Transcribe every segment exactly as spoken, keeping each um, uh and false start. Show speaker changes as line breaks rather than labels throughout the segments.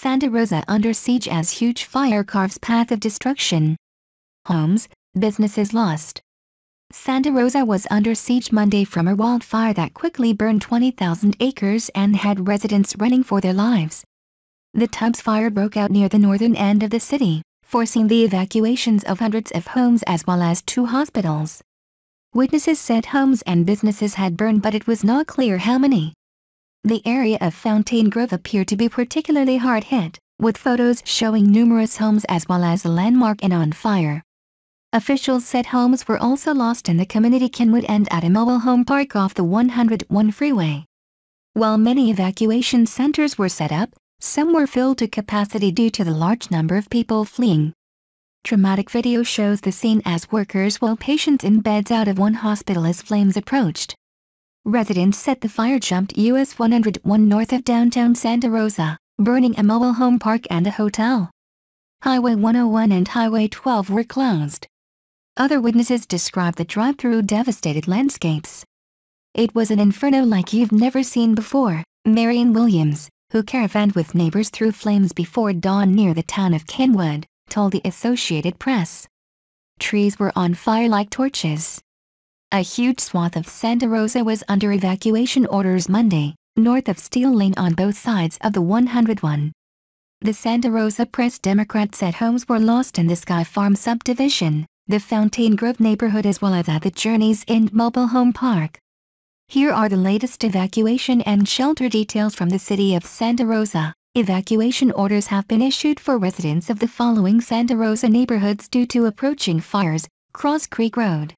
Santa Rosa under siege as huge fire carves path of destruction. Homes, businesses lost. Santa Rosa was under siege Monday from a wildfire that quickly burned twenty thousand acres and had residents running for their lives. The Tubbs fire broke out near the northern end of the city, forcing the evacuations of hundreds of homes as well as two hospitals. Witnesses said homes and businesses had burned, but it was not clear how many. The area of Fountaingrove appeared to be particularly hard hit, with photos showing numerous homes as well as the landmark and on fire. Officials said homes were also lost in the community Kenwood and at a mobile home park off the one oh one freeway. While many evacuation centers were set up, some were filled to capacity due to the large number of people fleeing. Dramatic video shows the scene as workers wheel patients in beds out of one hospital as flames approached. Residents said the fire jumped U S one oh one north of downtown Santa Rosa, burning a mobile home park and a hotel. Highway one oh one and Highway twelve were closed. Other witnesses described the drive-through devastated landscapes. "It was an inferno like you've never seen before," Marion Williams, who caravaned with neighbors through flames before dawn near the town of Kenwood, told the Associated Press. Trees were on fire like torches. A huge swath of Santa Rosa was under evacuation orders Monday, north of Steel Lane on both sides of the one oh one. The Santa Rosa Press Democrat said homes were lost in the Sky Farm subdivision, the Fountaingrove neighborhood as well as at the Journey's End mobile home park. Here are the latest evacuation and shelter details from the city of Santa Rosa. Evacuation orders have been issued for residents of the following Santa Rosa neighborhoods due to approaching fires: Cross Creek Road,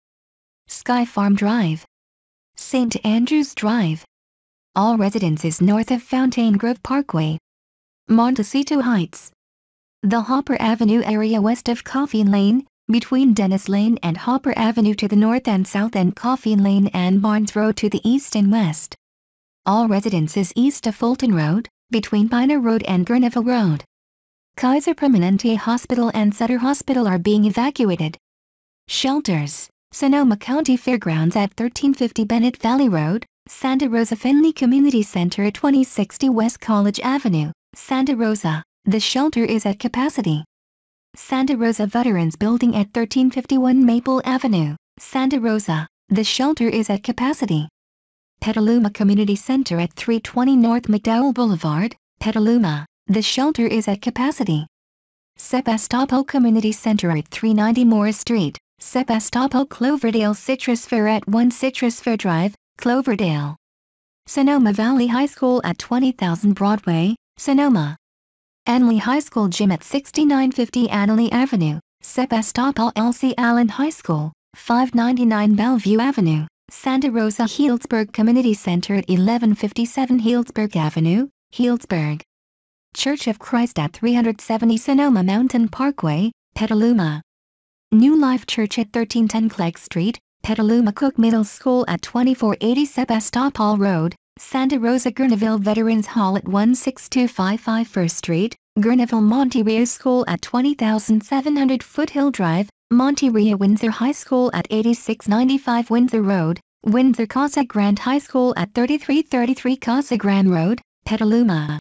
Sky Farm Drive, Saint Andrews Drive. All residences north of Fountaingrove Parkway, Montecito Heights, the Hopper Avenue area west of Coffee Lane, between Dennis Lane and Hopper Avenue to the north and south and Coffee Lane and Barnes Road to the east and west. All residences east of Fulton Road, between Piner Road and Gurneville Road. Kaiser Permanente Hospital and Sutter Hospital are being evacuated. Shelters: Sonoma County Fairgrounds at thirteen fifty Bennett Valley Road, Santa Rosa Finley Community Center at twenty sixty West College Avenue, Santa Rosa, the shelter is at capacity. Santa Rosa Veterans Building at thirteen fifty-one Maple Avenue, Santa Rosa, the shelter is at capacity. Petaluma Community Center at three twenty North McDowell Boulevard, Petaluma, the shelter is at capacity. Sebastopol Community Center at three ninety Morris Street, Sebastopol. Cloverdale Citrus Fair at one Citrus Fair Drive, Cloverdale. Sonoma Valley High School at twenty thousand Broadway, Sonoma. Annalee High School Gym at sixty-nine fifty Annalee Avenue, Sebastopol. L C Allen High School, five ninety-nine Bellevue Avenue, Santa Rosa. Healdsburg Community Center at eleven fifty-seven Healdsburg Avenue, Healdsburg. Church of Christ at three seventy Sonoma Mountain Parkway, Petaluma. New Life Church at thirteen ten Clegg Street, Petaluma. Cook Middle School at twenty-four eighty Sebastopol Road, Santa Rosa. Gurneville Veterans Hall at one six two five five First Street, Gurneville. Monte Rio School at twenty thousand seven hundred Foothill Drive, Monte Rio. Windsor High School at eighty-six ninety-five Windsor Road, Windsor. Casa Grande High School at thirty-three thirty-three Casa Grande Road, Petaluma.